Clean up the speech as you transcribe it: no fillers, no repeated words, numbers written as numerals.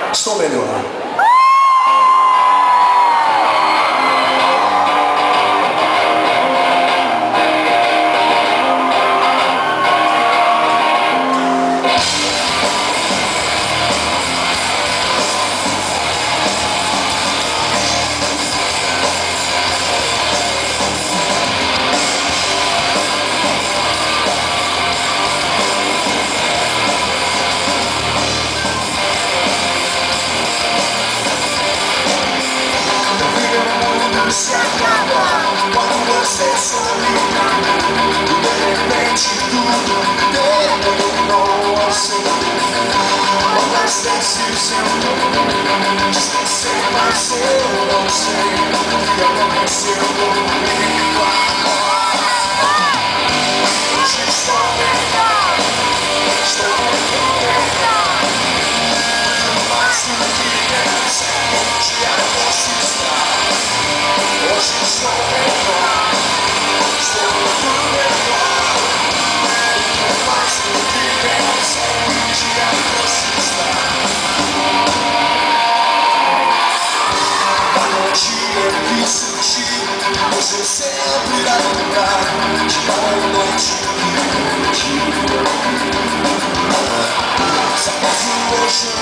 Estou melhor. Se acaba quando você sorri. De repente tudo terminou assim. Quantas vezes eu te esqueci, mas eu não sei o que aconteceu comigo agora. Hoje estou melhor, estou muito melhor. Muito mais do que antes, um dia posso estar. Hoje estou melhor, estou muito melhor. Muito mais do que pensei, um dia posso estar. Da noite eu me senti, você sempre irá lembrar de cada noite que eu te. Só posso hoje